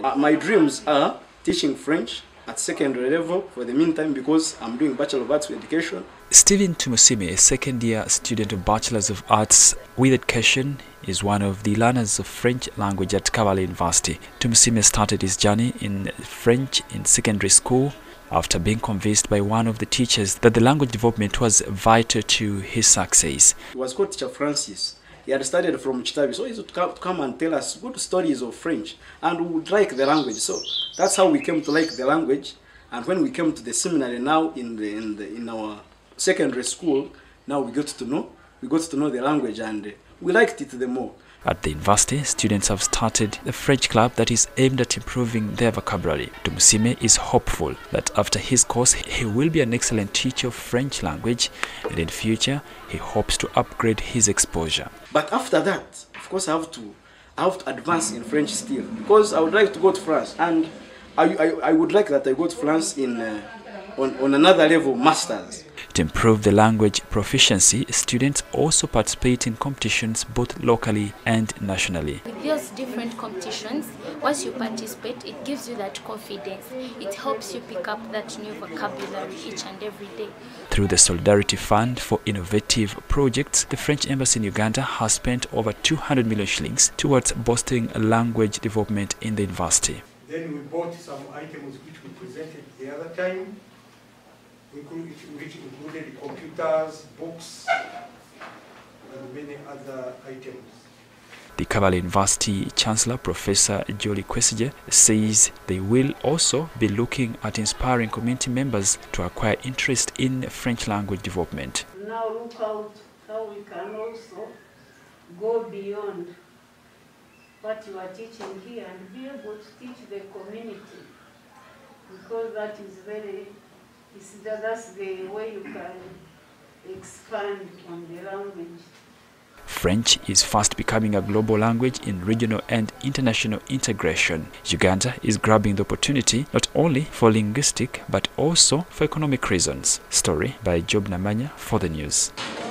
My dreams are teaching French at secondary level for the meantime because I'm doing Bachelor of Arts with Education. Stephen Tumusime, a second-year student of Bachelors of Arts with Education, is one of the learners of French language at Kavala University. Tumusime started his journey in French in secondary school after being convinced by one of the teachers that the language development was vital to his success. He was called Teacher Francis. He had studied from Chitabi, so he used to come and tell us good stories of French, and we would like the language. So that's how we came to like the language. And when we came to the seminary now in our secondary school, now we got to know the language, and we liked it the more. At the university, students have started a French club that is aimed at improving their vocabulary. Tumusime is hopeful that after his course, he will be an excellent teacher of French language, and in future, he hopes to upgrade his exposure. But after that, of course, I have to advance in French still, because I would like to go to France, and I would like that I go to France on another level, masters. To improve the language proficiency, students also participate in competitions both locally and nationally. With those different competitions, once you participate, it gives you that confidence. It helps you pick up that new vocabulary each and every day. Through the Solidarity Fund for Innovative Projects, the French Embassy in Uganda has spent over 200 million shillings towards boosting language development in the university. Then we bought some items which we presented the other time, which included computers, books, and many other items. The Kavala University Chancellor, Professor Jolie Kwesige, says they will also be looking at inspiring community members to acquire interest in French language development. Now look out how we can also go beyond what you are teaching here and be able to teach the community, because that is that's the way you can expand on the language. French is fast becoming a global language in regional and international integration. Uganda is grabbing the opportunity not only for linguistic but also for economic reasons. Story by Job Namanya for the news.